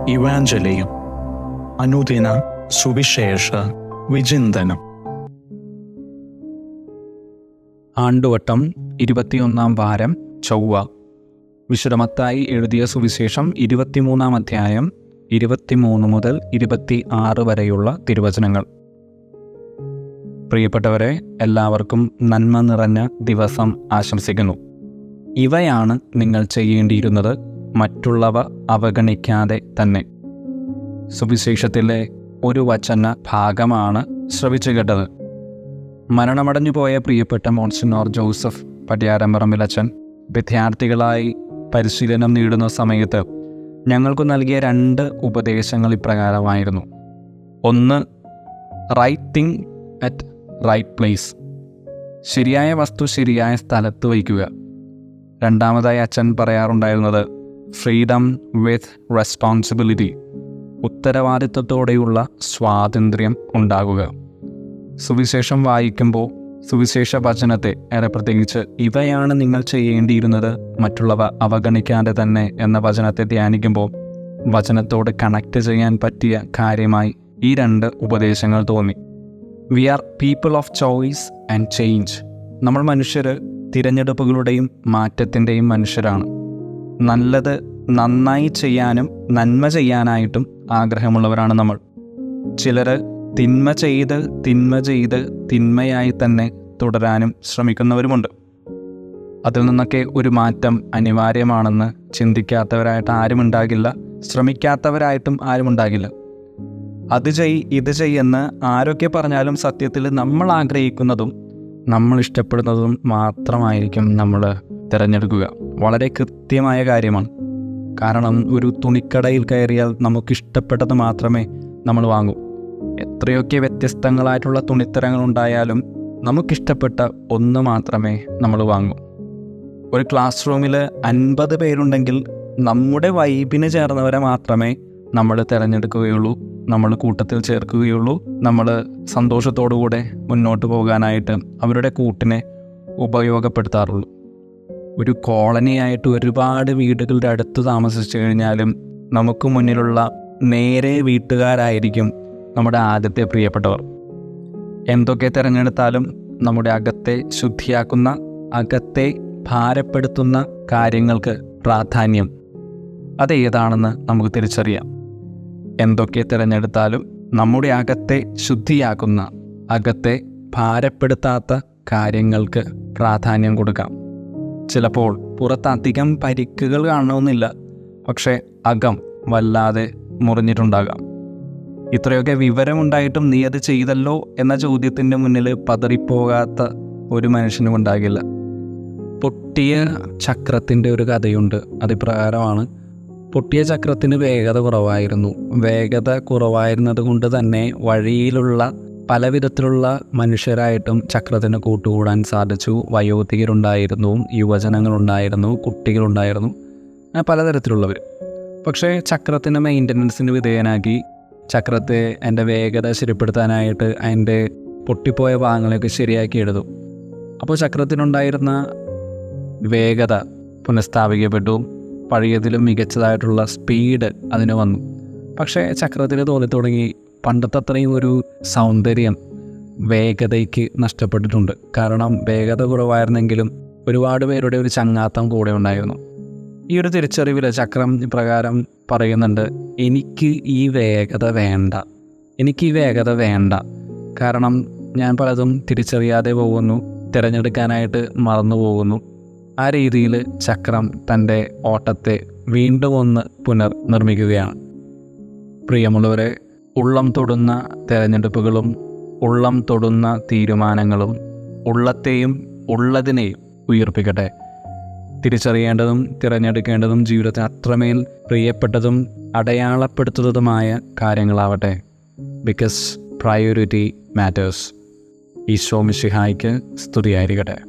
ഇവാഞ്ചലിയും അനുദിന സുവിശേഷ വിചിന്തനം. ആണ്ടുവട്ടം 21 വാരം ചൊവ്വ. വിശുദ്ധ മത്തായി എഴുതിയ സുവിശേഷം 23 അധ്യായം 23 മുതൽ 26 വരെയുള്ള തിരുവചനങ്ങൾ. പ്രിയപ്പെട്ടവരെ, എല്ലാവർക്കും നന്മ നിറഞ്ഞ ദിവസം ആശംസിക്കുന്നു. ഇവയാണ് നിങ്ങൾ ചെയ്യേണ്ടിയിരുന്നത്, മറ്റുള്ളവ അവഗണിക്കാതെ തന്നെ. സുവിശേഷത്തിലെ ഒരു വചന ഭാഗമാണ് ശ്രവിച്ചു കേട്ടത്. മരണമടഞ്ഞുപോയ പ്രിയപ്പെട്ട മോൺസിനോർ ജോസഫ് പടിയാരമ്പറമ്പിലച്ചൻ വിദ്യാർത്ഥികളായി പരിശീലനം നേടുന്ന സമയത്ത് ഞങ്ങൾക്ക് നൽകിയ 2 ഉപദേശങ്ങൾ ഇപ്രകാരമായിരുന്നു. ഒന്ന്, right thing at right place, ശരിയായ വസ്തു ശരിയായ സ്ഥലത്ത് വയ്ക്കുക. രണ്ടാമതായി അച്ഛൻ പറയാറുണ്ടായിരുന്നത് ഫ്രീഡം വിത്ത് റെസ്പോൺസിബിലിറ്റി, ഉത്തരവാദിത്വത്തോടെയുള്ള സ്വാതന്ത്ര്യം ഉണ്ടാകുക. സുവിശേഷം വായിക്കുമ്പോൾ സുവിശേഷ വചനത്തെ, പ്രത്യേകിച്ച് ഇവയാണ് നിങ്ങൾ ചെയ്യേണ്ടിയിരുന്നത്, മറ്റുള്ളവ അവഗണിക്കാതെ തന്നെ എന്ന വചനത്തെ ധ്യാനിക്കുമ്പോൾ വചനത്തോട് കണക്ട് ചെയ്യാൻ പറ്റിയ കാര്യമായി ഈ 2 ഉപദേശങ്ങൾ തോന്നി. We are people of choice and change. നമ്മൾ മനുഷ്യർ തിരഞ്ഞെടുപ്പുകളുടെയും മാറ്റത്തിൻ്റെയും മനുഷ്യരാണ്. നല്ലത് നന്നായി ചെയ്യാനും നന്മ ചെയ്യാനായിട്ടും ആഗ്രഹമുള്ളവരാണ് നമ്മൾ. ചിലർ തിന്മ ചെയ്ത് തിന്മയായി തന്നെ തുടരാനും ശ്രമിക്കുന്നവരുമുണ്ട്. അതിൽ നിന്നൊക്കെ ഒരു മാറ്റം അനിവാര്യമാണെന്ന് ചിന്തിക്കാത്തവരായിട്ട് ആരുമുണ്ടാകില്ല, ശ്രമിക്കാത്തവരായിട്ടും ആരുമുണ്ടാകില്ല. അത് ഇത് ചെയ്യെന്ന് ആരൊക്കെ പറഞ്ഞാലും സത്യത്തിൽ നമ്മൾ ആഗ്രഹിക്കുന്നതും നമ്മൾ ഇഷ്ടപ്പെടുന്നതും മാത്രമായിരിക്കും നമ്മൾ തിരഞ്ഞെടുക്കുക. വളരെ കൃത്യമായ കാര്യമാണ്. കാരണം ഒരു തുണിക്കടയിൽ കയറിയാൽ നമുക്കിഷ്ടപ്പെട്ടത് മാത്രമേ നമ്മൾ വാങ്ങൂ. എത്രയൊക്കെ വ്യത്യസ്തങ്ങളായിട്ടുള്ള തുണിത്തരങ്ങളുണ്ടായാലും നമുക്കിഷ്ടപ്പെട്ട ഒന്ന് മാത്രമേ നമ്മൾ വാങ്ങൂ. ഒരു ക്ലാസ് റൂമിൽ 50 പേരുണ്ടെങ്കിൽ നമ്മുടെ വൈബിന് ചേർന്നവരെ മാത്രമേ നമ്മൾ തിരഞ്ഞെടുക്കുകയുള്ളൂ, നമ്മൾ കൂട്ടത്തിൽ ചേർക്കുകയുള്ളൂ, നമ്മൾ സന്തോഷത്തോടുകൂടെ മുന്നോട്ട് പോകാനായിട്ട് അവരുടെ കൂട്ടിനെ ഉപയോഗപ്പെടുത്താറുള്ളൂ. ഒരു കോളനിയായിട്ട് ഒരുപാട് വീടുകളുടെ അടുത്ത് താമസിച്ചു കഴിഞ്ഞാലും നമുക്ക് മുന്നിലുള്ള നേരെ വീട്ടുകാരായിരിക്കും നമ്മുടെ ആദ്യത്തെ പ്രിയപ്പെട്ടവർ. എന്തൊക്കെ തിരഞ്ഞെടുത്താലും നമ്മുടെ അകത്തെ ശുദ്ധിയാക്കുന്ന, അകത്തെ ഭാരപ്പെടുത്തുന്ന കാര്യങ്ങൾക്ക് പ്രാധാന്യം അതേതാണെന്ന് നമുക്ക് തിരിച്ചറിയാം. എന്തൊക്കെ തിരഞ്ഞെടുത്താലും നമ്മുടെ അകത്തെ ശുദ്ധിയാക്കുന്ന, അകത്തെ ഭാരപ്പെടുത്താത്ത കാര്യങ്ങൾക്ക് പ്രാധാന്യം കൊടുക്കാം. ചിലപ്പോൾ പുറത്തധികം പരിക്കുകൾ കാണണമെന്നില്ല, പക്ഷേ അകം വല്ലാതെ മുറിഞ്ഞിട്ടുണ്ടാകാം. ഇത്രയൊക്കെ വിവരമുണ്ടായിട്ടും നീ അത് ചെയ്തല്ലോ എന്ന ചോദ്യത്തിൻ്റെ മുന്നിൽ പതറിപ്പോകാത്ത ഒരു മനുഷ്യനും ഉണ്ടാകില്ല. പൊട്ടിയ ചക്രത്തിൻ്റെ ഒരു കഥയുണ്ട്. അതിപ്രകാരമാണ്. പൊട്ടിയ ചക്രത്തിന് വേഗത കുറവായിരുന്നു. വേഗത കുറവായിരുന്നത് കൊണ്ട് തന്നെ വഴിയിലുള്ള പല വിധത്തിലുള്ള മനുഷ്യരായിട്ടും ചക്രത്തിന് കൂട്ടുകൂടാൻ സാധിച്ചു. വയോധികരുണ്ടായിരുന്നു, യുവജനങ്ങളുണ്ടായിരുന്നു, കുട്ടികളുണ്ടായിരുന്നു, പലതരത്തിലുള്ളവർ. പക്ഷേ ചക്രത്തിൻ്റെ മെയിൻ്റനൻസിന് വിധേയനാക്കി ചക്രത്തെ അതിൻ്റെ വേഗത ശരിപ്പെടുത്താനായിട്ട് അതിൻ്റെ പൊട്ടിപ്പോയ ഭാഗങ്ങളെയൊക്കെ ശരിയാക്കി എടുത്തു. അപ്പോൾ ചക്രത്തിനുണ്ടായിരുന്ന വേഗത പുനഃസ്ഥാപിക്കപ്പെട്ടു. പഴയതിലും മികച്ചതായിട്ടുള്ള സ്പീഡ് അതിന് വന്നു. പക്ഷേ ചക്രത്തിന് തോന്നി തുടങ്ങി പണ്ടത്തെ അത്രയും ഒരു സൗന്ദര്യം വേഗതയ്ക്ക് നഷ്ടപ്പെട്ടിട്ടുണ്ട്. കാരണം വേഗത കുറവായിരുന്നെങ്കിലും ഒരുപാട് പേരുടെ ഒരു ചങ്ങാത്തം കൂടെ ഉണ്ടായിരുന്നു. ഈ ഒരു തിരിച്ചറിവിൽ ചക്രം ഇപ്രകാരം പറയുന്നുണ്ട്, എനിക്ക് ഈ വേഗത വേണ്ട. കാരണം ഞാൻ പലതും തിരിച്ചറിയാതെ പോകുന്നു, തിരഞ്ഞെടുക്കാനായിട്ട് മറന്നു പോകുന്നു. ആ രീതിയിൽ ചക്രം തൻ്റെ ഓട്ടത്തെ വീണ്ടും ഒന്ന് പുനർനിർമ്മിക്കുകയാണ്. പ്രിയമുള്ളവരെ, ഉള്ളം തൊടുന്ന തിരഞ്ഞെടുപ്പുകളും ഉള്ളം തൊടുന്ന തീരുമാനങ്ങളും ഉള്ളത്തെയും ഉള്ളതിനെയും ഉയർപ്പിക്കട്ടെ. തിരിച്ചറിയേണ്ടതും തിരഞ്ഞെടുക്കേണ്ടതും ജീവിതത്തിന് അത്രമേൽ പ്രിയപ്പെട്ടതും അടയാളപ്പെടുത്തുന്നതുമായ കാര്യങ്ങളാവട്ടെ. Because priority matters. ഈശോ മിശിഹായ്ക്ക് സ്തുതിയായിരിക്കട്ടെ.